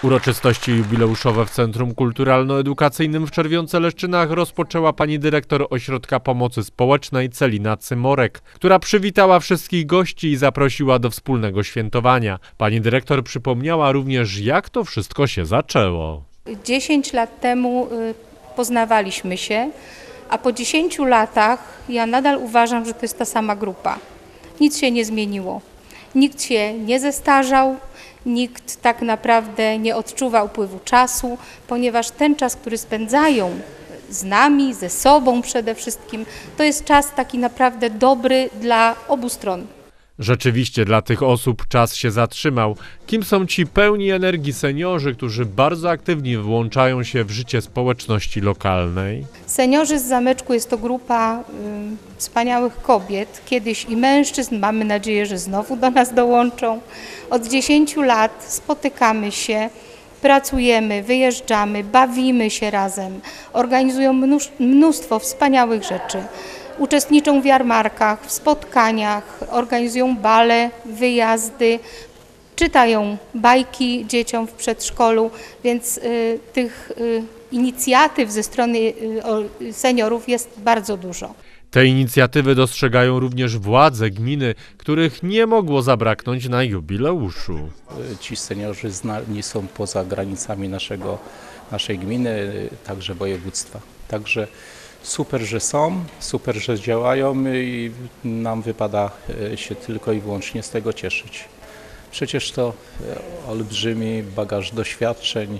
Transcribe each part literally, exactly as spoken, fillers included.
Uroczystości jubileuszowe w Centrum Kulturalno-Edukacyjnym w Czerwionce-Leszczynach rozpoczęła pani dyrektor Ośrodka Pomocy Społecznej Celina Cymorek, która przywitała wszystkich gości i zaprosiła do wspólnego świętowania. Pani dyrektor przypomniała również, jak to wszystko się zaczęło. Dziesięć lat temu poznawaliśmy się, a po dziesięciu latach ja nadal uważam, że to jest ta sama grupa. Nic się nie zmieniło. Nikt się nie zestarzał, nikt tak naprawdę nie odczuwa upływu czasu, ponieważ ten czas, który spędzają z nami, ze sobą przede wszystkim, to jest czas taki naprawdę dobry dla obu stron. Rzeczywiście dla tych osób czas się zatrzymał. Kim są ci pełni energii seniorzy, którzy bardzo aktywnie włączają się w życie społeczności lokalnej? Seniorzy z Zameczku jest to grupa y, wspaniałych kobiet, kiedyś i mężczyzn, mamy nadzieję, że znowu do nas dołączą. Od dziesięciu lat spotykamy się, pracujemy, wyjeżdżamy, bawimy się razem, organizują mnóstwo wspaniałych rzeczy. Uczestniczą w jarmarkach, w spotkaniach, organizują bale, wyjazdy, czytają bajki dzieciom w przedszkolu, więc y, tych y, inicjatyw ze strony y, seniorów jest bardzo dużo. Te inicjatywy dostrzegają również władze gminy, których nie mogło zabraknąć na jubileuszu. Ci seniorzy znani są poza granicami naszego, naszej gminy, także województwa. Także super, że są, super, że działają i nam wypada się tylko i wyłącznie z tego cieszyć. Przecież to olbrzymi bagaż doświadczeń,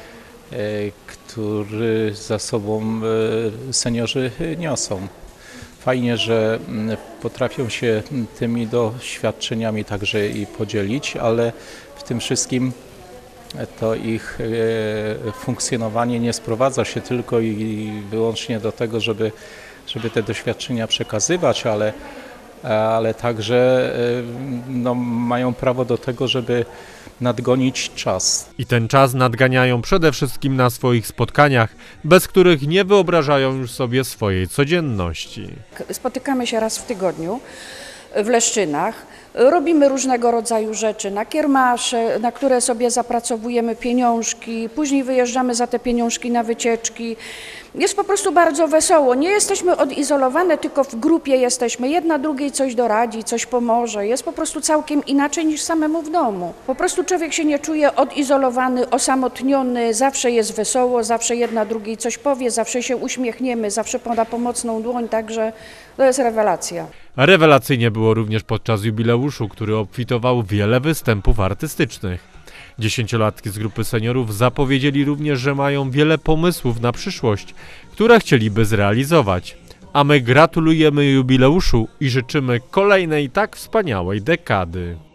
który za sobą seniorzy niosą. Fajnie, że potrafią się tymi doświadczeniami także i podzielić, ale w tym wszystkim to ich funkcjonowanie nie sprowadza się tylko i wyłącznie do tego, żeby, żeby te doświadczenia przekazywać, ale, ale także no, mają prawo do tego, żeby nadgonić czas. I ten czas nadganiają przede wszystkim na swoich spotkaniach, bez których nie wyobrażają już sobie swojej codzienności. Spotykamy się raz w tygodniu w Leszczynach. Robimy różnego rodzaju rzeczy, na kiermasze, na które sobie zapracowujemy pieniążki, później wyjeżdżamy za te pieniążki na wycieczki. Jest po prostu bardzo wesoło. Nie jesteśmy odizolowane, tylko w grupie jesteśmy. Jedna drugiej coś doradzi, coś pomoże. Jest po prostu całkiem inaczej niż samemu w domu. Po prostu człowiek się nie czuje odizolowany, osamotniony, zawsze jest wesoło, zawsze jedna drugiej coś powie, zawsze się uśmiechniemy, zawsze poda pomocną dłoń, także to jest rewelacja. Rewelacyjnie było również podczas jubileuszu, który obfitował wiele występów artystycznych. Dziesięciolatki z grupy seniorów zapowiedzieli również, że mają wiele pomysłów na przyszłość, które chcieliby zrealizować. A my gratulujemy jubileuszu i życzymy kolejnej tak wspaniałej dekady.